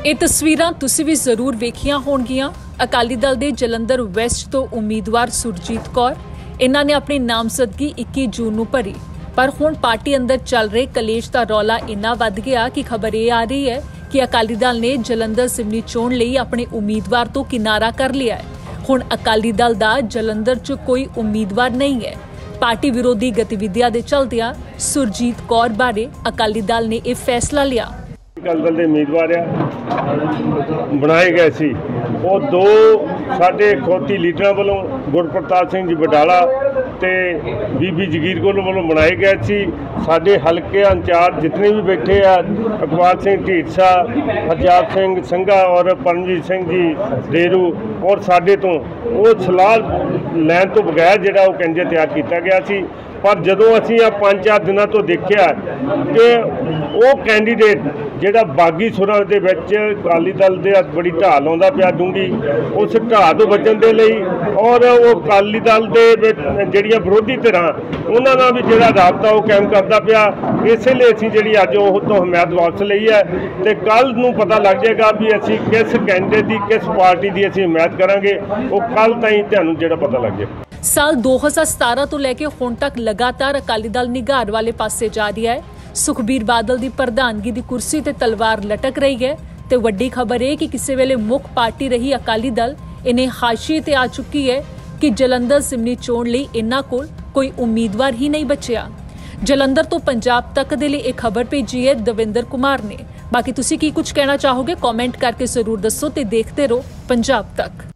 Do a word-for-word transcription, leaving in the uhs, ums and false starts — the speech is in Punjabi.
ਇਹ ਤਸਵੀਰਾਂ ਤੁਸੀਂ ਵੀ ਜ਼ਰੂਰ ਵੇਖੀਆਂ ਹੋਣਗੀਆਂ। ਅਕਾਲੀ ਦਲ ਦੇ ਜਲੰਧਰ ਵੈਸਟ ਤੋਂ ਉਮੀਦਵਾਰ ਸੁਰਜੀਤ ਕੌਰ ਇਹਨਾਂ ਨੇ ਆਪਣੀ ਨਾਮਜ਼ਦਗੀ ਇੱਕੀ ਜੂਨ ਨੂੰ ਭਰੀ, ਪਰ ਹੁਣ ਪਾਰਟੀ ਅੰਦਰ ਚੱਲ ਰਹੇ ਕਲੇਸ਼ ਦਾ ਰੌਲਾ ਇੰਨਾ ਵੱਧ ਗਿਆ ਕਿ ਖਬਰ ਇਹ ਆ ਰਹੀ ਹੈ ਕਿ ਅਕਾਲੀ ਦਲ ਨੇ ਜਲੰਧਰ ਜ਼ਿਮਨੀ ਚੋਣ ਲਈ ਆਪਣੇ ਉਮੀਦਵਾਰ ਤੋਂ ਕਿਨਾਰਾ ਕਰ ਲਿਆ ਹੈ। ਹੁਣ ਅਕਾਲੀ ਦਲ ਦਾ ਜਲੰਧਰ 'ਚ ਕੋਈ ਉਮੀਦਵਾਰ ਨਹੀਂ ਹੈ। ਪਾਰਟੀ ਵਿਰੋਧੀ ਗਤੀਵਿਧੀਆਂ ਦੇ ਚਲਦਿਆਂ ਸੁਰਜੀਤ ਕੌਰ ਬਾਰੇ ਅਕਾਲੀ ਦਲ ਨੇ ਇਹ ਫੈਸਲਾ ਲਿਆ। ਅਕਾਲੀ ਦਲ ਦੇ ਉਮੀਦਵਾਰ ਆ ਬਣਾਏ ਗਏ ਸੀ ਉਹ ਦੋ ਸਾਡੇ ਖੋਤੀ ਲੀਡਰਾਂ ਵੱਲੋਂ ਗੁਰਪ੍ਰਤਾਪ ਸਿੰਘ ਜੀ ਬਡਾਲਾ ਤੇ ਬੀਬੀ ਜਗੀਰ ਕੌਰ ਵੱਲੋਂ ਬਣਾਏ ਗਏ ਸੀ। ਸਾਡੇ ਹਲਕੇ ਇੰਚਾਰਜ ਜਿਤਨੇ ਵੀ ਬੈਠੇ ਆ ਇਕਬਾਲ ਸਿੰਘ ਢੀਂਡਸਾ, ਹਰਜਾਬ ਸਿੰਘ ਸੰਘਾ ਔਰ ਪਰਮਜੀਤ ਸਿੰਘ ਜੀ ਡੇਰੂ ਔਰ ਸਾਡੇ ਤੋਂ ਉਹ ਸਲਾਹ ਲੈਣ ਤੋਂ ਬਗੈਰ ਜਿਹੜਾ ਉਹ ਕੈਂਡੀਡੇਟ ਤਿਆਰ ਕੀਤਾ ਗਿਆ ਸੀ। ਪਰ ਜਦੋਂ ਅਸੀਂ ਆ ਪੰਜ ਚਾਰ ਦਿਨਾਂ ਤੋਂ ਦੇਖਿਆ ਕਿ ਉਹ ਕੈਂਡੀਡੇਟ ਜਿਹੜਾ ਬਾਗੀ ਸੁਰਾਂ ਦੇ ਵਿੱਚ ਅਕਾਲੀ ਦਲ ਦੇ ਬੜੀ ਢਾਲ ਆਉਂਦਾ ਪਿਆ ਡੂੰਘੀ, ਉਸ ਢਾਲ ਤੋਂ ਬਚਣ ਦੇ ਲਈ ਔਰ ਉਹ ਅਕਾਲੀ ਦਲ ਦੇ ਵਿੱਚ ਜਿਹੜੀਆਂ ਵਿਰੋਧੀ ਧਿਰਾਂ ਉਹਨਾਂ ਨਾਲ ਵੀ ਜਿਹੜਾ ਰਾਬਤਾ ਉਹ ਕਾਇਮ ਕਰਦਾ ਪਿਆ। ਇਸੇ ਲਈ ਅਸੀਂ ਜਿਹੜੀ ਅੱਜ ਉਹ ਤੋਂ ਹਮਾਇਤ ਵਾਪਸ ਲਈ ਹੈ ਤੇ ਕੱਲ੍ਹ ਨੂੰ ਪਤਾ ਲੱਗ ਜਾਏਗਾ ਵੀ ਅਸੀਂ ਕਿਸ ਕੈਂਡੀਡੇਟ ਦੀ ਕਿਸ ਪਾਰਟੀ ਦੀ ਅਸੀਂ ਹਮਾਇਤ ਕਰਾਂਗੇ। ਉਹ ਕੱਲ੍ਹ ਤਾਈਂ ਤੁਹਾਨੂੰ ਜਿਹੜਾ ਪਤਾ ਲੱਗ ਜਾਏ। ਸਾਲ ਦੋ ਹਜ਼ਾਰ ਸਤਾਰਾਂ ਤੋਂ ਲੈ ਕੇ ਹੁਣ ਤੱਕ ਲਗਾਤਾਰ ਅਕਾਲੀ ਦਲ ਨਿਘਾਰ ਵਾਲੇ ਪਾਸੇ ਜਾ ਰਿਹਾ ਹੈ। ਸੁਖਬੀਰ ਬਾਦਲ ਦੀ ਪ੍ਰਧਾਨਗੀ ਦੀ ਕੁਰਸੀ ਤੇ ਤਲਵਾਰ ਲਟਕ ਰਹੀ ਹੈ ਤੇ ਵੱਡੀ ਖਬਰ ਇਹ ਕਿ ਕਿਸੇ ਵੇਲੇ ਮੁੱਖ ਪਾਰਟੀ ਰਹੀ ਅਕਾਲੀ ਦਲ ਇਹਨੇ ਹਾਸ਼ੀਏ ਤੇ ਆ ਚੁੱਕੀ ਹੈ ਕਿ ਜਲੰਧਰ ਜ਼ਿਮਨੀ ਚੋਣ ਲਈ ਇਹਨਾਂ ਕੋਲ ਕੋਈ ਉਮੀਦਵਾਰ ਹੀ ਨਹੀਂ ਬਚਿਆ। ਜਲੰਧਰ ਤੋਂ ਪੰਜਾਬ ਤੱਕ ਦੇ ਲਈ ਇਹ ਖਬਰ ਭੇਜੀ ਹੈ ਦਵਿੰਦਰ ਕੁਮਾਰ ਨੇ। ਬਾਕੀ ਤੁਸੀਂ ਕੀ ਕੁਝ ਕਹਿਣਾ ਚਾਹੋਗੇ ਕਮੈਂਟ ਕਰਕੇ ਜ਼ਰੂਰ ਦੱਸੋ ਤੇ ਦੇਖਦੇ ਰਹੋ ਪੰਜਾਬ ਤੱਕ।